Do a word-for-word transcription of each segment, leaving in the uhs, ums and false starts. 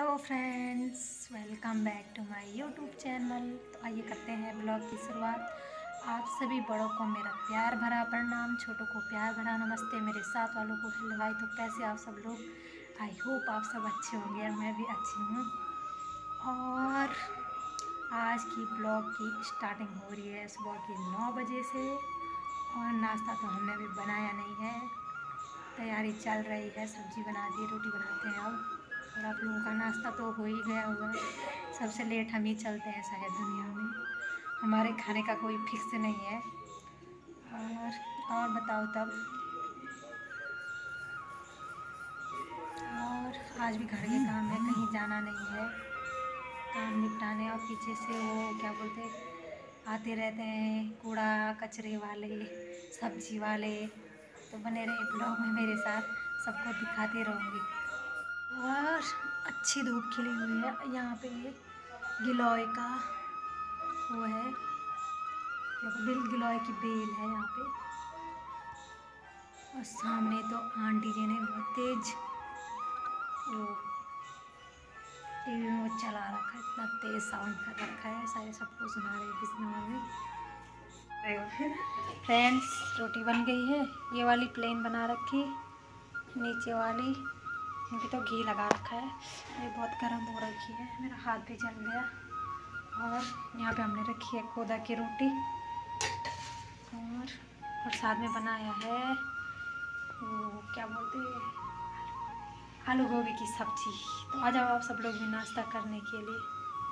Hello friends, welcome back to my YouTube channel. तो आइए करते हैं ब्लॉग की शुरुआत। आप सभी बड़ों को मेरा प्यार भरा प्रणाम, छोटों को प्यार भरा नमस्ते, मेरे साथ वालों को हेलो हाय। तो कैसे आप सब लोग? आई होप आप सब अच्छे होंगे और मैं भी अच्छी हूँ। और आज की ब्लॉग की स्टार्टिंग हो रही है सुबह के नौ बजे से, और नाश्ता तो हमने अभी बनाया नहीं है, तैयारी चल रही है। सब्जी बना दी, रोटी बनाते हैं अब। और आप लोगों का नाश्ता तो हो ही गया होगा। सबसे लेट हम ही चलते हैं शायद दुनिया में, हमारे खाने का कोई फिक्स नहीं है। और और बताओ तब। और आज भी घर के काम है, कहीं जाना नहीं है, काम निपटाने। और पीछे से वो क्या बोलते आते रहते हैं, कूड़ा कचरे वाले, सब्जी वाले। तो बने रहे ब्लॉग में मेरे साथ, सबको दिखाते रहूँगी। और अच्छी धूप खिली हुई है यहाँ पे। गिलोय का वो है, बिल गिलोय की बेल है यहाँ पे। और सामने तो आंटी जी ने बहुत तेज वो टीवी में वो चला रखा है, इतना तेज साउंड कर रखा है, शायद सबको सुना रहे बिजनौर में। फ्रेंड्स, रोटी बन गई है। ये वाली प्लेन बना रखी, नीचे वाली इनकी तो घी लगा रखा है। ये बहुत गर्म हो रखी है, मेरा हाथ भी जल गया। और यहाँ पे हमने रखी है खोदा की रोटी, और और साथ में बनाया है वो क्या बोलते हैं, आलू गोभी की सब्जी। तो आ जाओ आप सब लोग भी नाश्ता करने के लिए।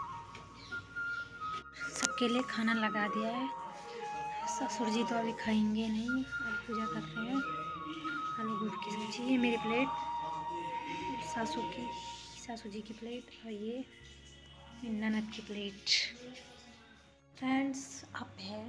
सबके लिए खाना लगा दिया है। ससुर जी तो अभी खाएंगे नहीं, अभी पूजा कर रहे हैं। आलू गोभी की सब्जी, ये मेरी प्लेट, सासू की सासू जी की प्लेट, और ये ननद की प्लेट। फ्रेंड्स, अब है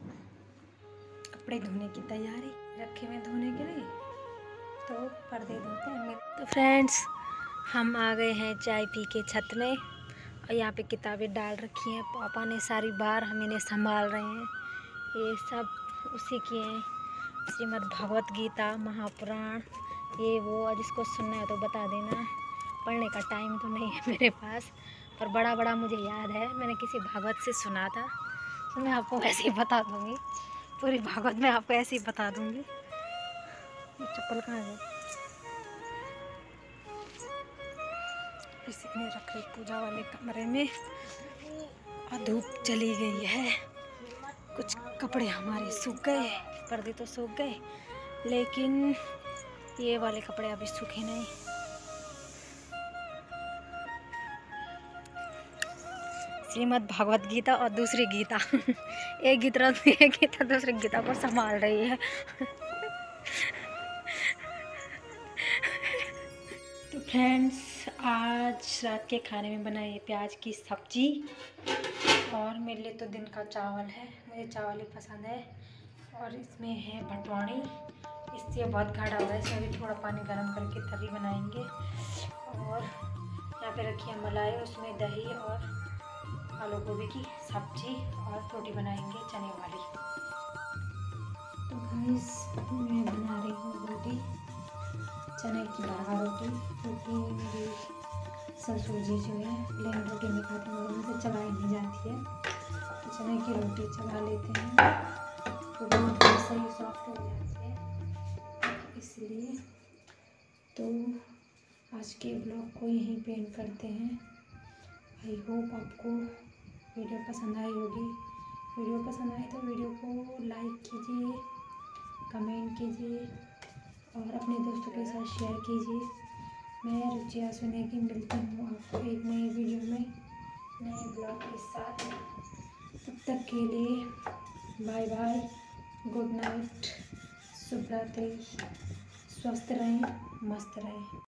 कपड़े धोने की तैयारी, रखे हुए धोने के लिए, तो पर्दे धोते हैं। तो फ्रेंड्स, हम आ गए हैं चाय पी के छत में, और यहाँ पे किताबें डाल रखी हैं। पापा ने सारी बार हम इन्हें संभाल रहे हैं। ये सब उसी की हैं, श्रीमद् भगवत गीता, महापुराण, ये वो। और जिसको सुनना है तो बता देना, पढ़ने का टाइम तो नहीं है मेरे पास, पर बड़ा बड़ा मुझे याद है, मैंने किसी भागवत से सुना था, तो मैं आपको ऐसे ही बता दूँगी। पूरी भागवत में आपको ऐसे ही बता दूँगी। चप्पल कहाँ है? इसी में रख रही पूजा वाले कमरे में। और धूप चली गई है, कुछ कपड़े हमारे सूख गए, पर्दे तो सूख गए, लेकिन ये वाले कपड़े अभी सूखे नहीं। श्रीमद् भागवत गीता और दूसरी गीता एक गीता एक गीता दूसरी गीता को संभाल रही है। तो फ्रेंड्स, आज रात के खाने में बनाई है प्याज की सब्जी, और मेरे लिए तो दिन का चावल है, मुझे चावल ही पसंद है। और इसमें है भटवाणी, इससे बहुत गाढ़ा हुआ है, इसमें भी थोड़ा पानी गर्म करके तरी बनाएंगे। और यहाँ पे रखी है मलाई, उसमें दही और आलू गोभी की सब्जी, और रोटी बनाएंगे चने वाली। तो गाइस, मैं बना रही हूँ रोटी, चने की बड़ा रोटी। रोटी मेरी ससुर जी जो है प्लेन रोटी नहीं खाते, और उनसे चलाई नहीं जाती है, तो चने की रोटी चला लेते हैं, तो रोटी सही सॉफ्ट हो जाती है, इसलिए। तो आज के ब्लॉग को यहीं पे एंड करते हैं। आई होप आपको वीडियो पसंद आई होगी। वीडियो पसंद आए तो वीडियो को लाइक कीजिए, कमेंट कीजिए, और अपने दोस्तों के साथ शेयर कीजिए। मैं रुचिया सुनेगी, मिलती हूँ आपको एक नई वीडियो में, नए ब्लॉग के साथ। तब तक के लिए बाय बाय, गुड नाइट, शुभ रात्रि, स्वस्थ रहें, मस्त रहें।